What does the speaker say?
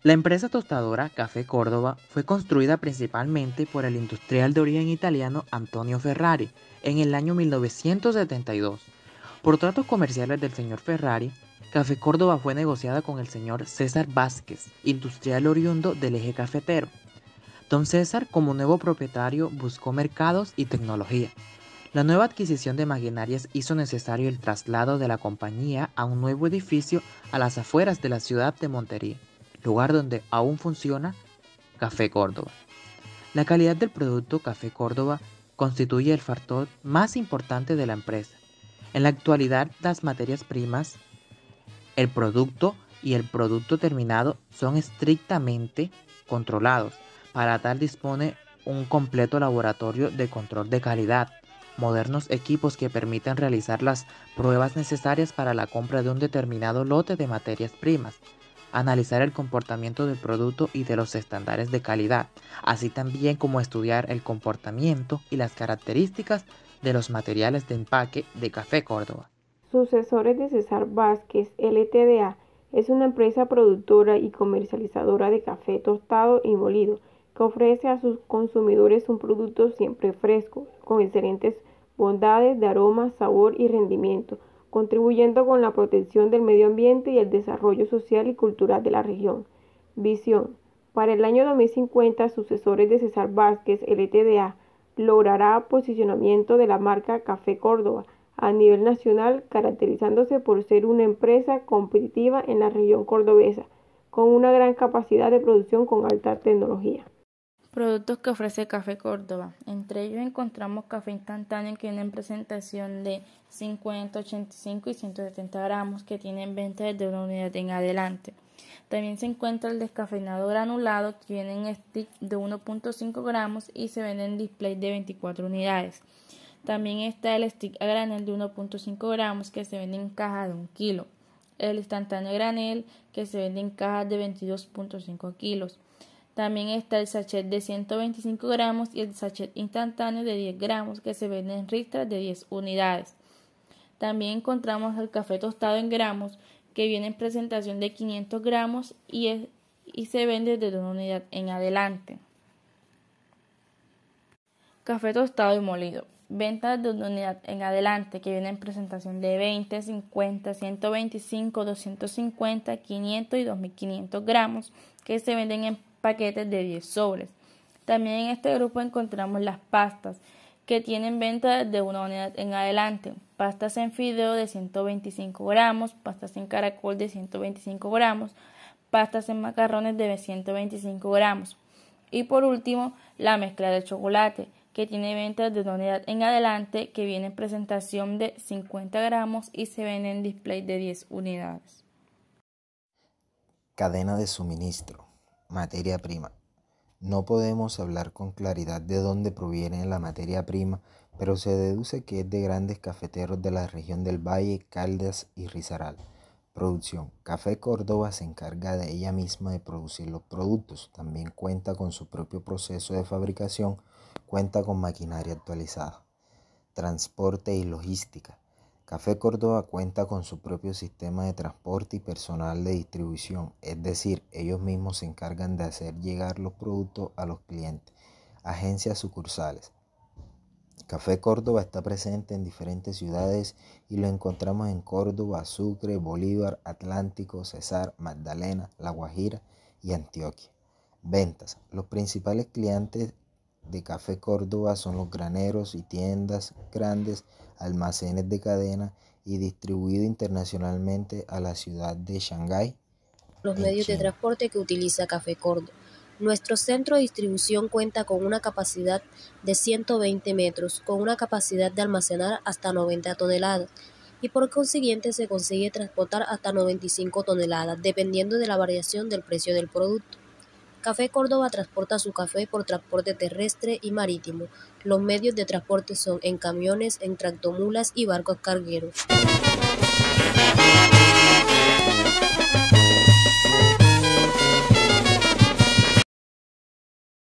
La empresa tostadora Café Córdoba fue construida principalmente por el industrial de origen italiano Antonio Ferrari en el año 1972. Por tratos comerciales del señor Ferrari, Café Córdoba fue negociada con el señor César Vázquez, industrial oriundo del eje cafetero. Don César, como nuevo propietario, buscó mercados y tecnología. La nueva adquisición de maquinarias hizo necesario el traslado de la compañía a un nuevo edificio a las afueras de la ciudad de Montería, lugar donde aún funciona Café Córdoba. La calidad del producto Café Córdoba constituye el factor más importante de la empresa. En la actualidad, las materias primas, el producto y el producto terminado son estrictamente controlados. Para tal dispone un completo laboratorio de control de calidad, modernos equipos que permiten realizar las pruebas necesarias para la compra de un determinado lote de materias primas, analizar el comportamiento del producto y de los estándares de calidad, así también como estudiar el comportamiento y las características de los materiales de empaque de Café Córdoba. Sucesores de César Vázquez Ltda. Es una empresa productora y comercializadora de café tostado y molido que ofrece a sus consumidores un producto siempre fresco, con excelentes bondades de aroma, sabor y rendimiento, contribuyendo con la protección del medio ambiente y el desarrollo social y cultural de la región. Visión. Para el año 2050, Sucesores de César Vázquez Ltda. logrará posicionamiento de la marca Café Córdoba a nivel nacional, caracterizándose por ser una empresa competitiva en la región cordobesa, con una gran capacidad de producción con alta tecnología. Productos que ofrece Café Córdoba. Entre ellos encontramos café instantáneo que viene en presentación de 50, 85 y 170 gramos que tienen venta desde una unidad en adelante. También se encuentra el descafeinado granulado que viene en stick de 1.5 gramos y se vende en display de 24 unidades. También está el stick a granel de 1.5 gramos que se vende en caja de 1 kilo. El instantáneo granel que se vende en cajas de 22.5 kilos. También está el sachet de 125 gramos y el sachet instantáneo de 10 gramos que se vende en ristras de 10 unidades. También encontramos el café tostado en gramos que viene en presentación de 500 gramos y se vende desde una unidad en adelante. Café tostado y molido. Venta de una unidad en adelante que viene en presentación de 20, 50, 125, 250, 500 y 2500 gramos que se venden en paquetes de 10 sobres. También en este grupo encontramos las pastas que tienen venta de una unidad en adelante. Pastas en fideo de 125 gramos, pastas en caracol de 125 gramos, pastas en macarrones de 125 gramos. Y por último, la mezcla de chocolate que tiene venta de una unidad en adelante que viene en presentación de 50 gramos y se vende en display de 10 unidades. Cadena de suministro. Materia prima. No podemos hablar con claridad de dónde proviene la materia prima, pero se deduce que es de grandes cafeteros de la región del Valle, Caldas y Risaralda. Producción. Café Córdoba se encarga de ella misma de producir los productos. También cuenta con su propio proceso de fabricación, cuenta con maquinaria actualizada. Transporte y logística. Café Córdoba cuenta con su propio sistema de transporte y personal de distribución, es decir, ellos mismos se encargan de hacer llegar los productos a los clientes. Agencias sucursales. Café Córdoba está presente en diferentes ciudades y lo encontramos en Córdoba, Sucre, Bolívar, Atlántico, Cesar, Magdalena, La Guajira y Antioquia. Ventas. Los principales clientes de Café Córdoba son los graneros y tiendas grandes, almacenes de cadena y distribuido internacionalmente a la ciudad de Shanghái. Los medios de transporte que utiliza Café Córdoba. Nuestro centro de distribución cuenta con una capacidad de 120 metros, con una capacidad de almacenar hasta 90 toneladas y por consiguiente se consigue transportar hasta 95 toneladas, dependiendo de la variación del precio del producto. Café Córdoba transporta su café por transporte terrestre y marítimo. Los medios de transporte son en camiones, en tractomulas y barcos cargueros.